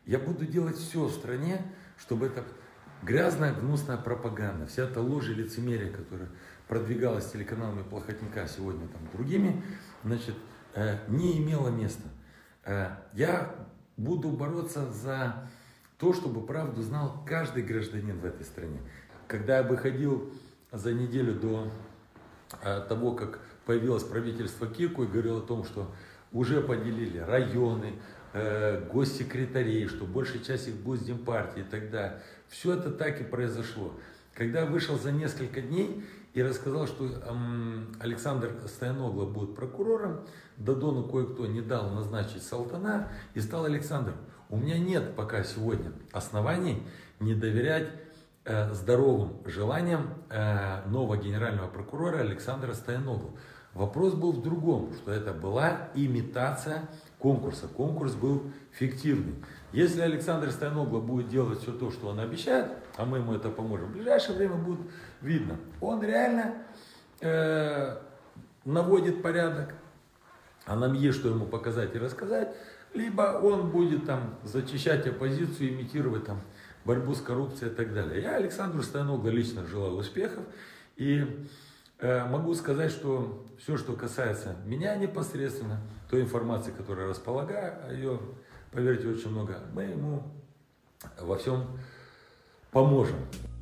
Я буду делать все в стране, чтобы эта грязная, гнусная пропаганда, вся эта ложь и лицемерие, которая продвигалась телеканалами Плохотника, сегодня там другими, значит, не имела места. Я буду бороться за то, чтобы правду знал каждый гражданин в этой стране. Когда я выходил за неделю до того, как появилось правительство Кирку, и говорил о том, что уже поделили районы, госсекретарей, что большая часть их будет с Демпартии и так далее. Все это так и произошло. Когда я вышел за несколько дней и рассказал, что Александр Стояногло будет прокурором, Додону кое-кто не дал назначить Салтана, и стал Александр. У меня нет пока сегодня оснований не доверять здоровым желаниям нового генерального прокурора Александра Стояногло. Вопрос был в другом, что это была имитация конкурса. Конкурс был фиктивный. Если Александр Стояногло будет делать все то, что он обещает, а мы ему это поможем, в ближайшее время будет видно. Он реально наводит порядок, а нам есть что ему показать и рассказать, либо он будет там зачищать оппозицию, имитировать там борьбу с коррупцией и так далее. Я Александру Стояногло лично желаю успехов и могу сказать, что все, что касается меня непосредственно, той информации, которой располагаю, ее, поверьте, очень много, мы ему во всем поможем.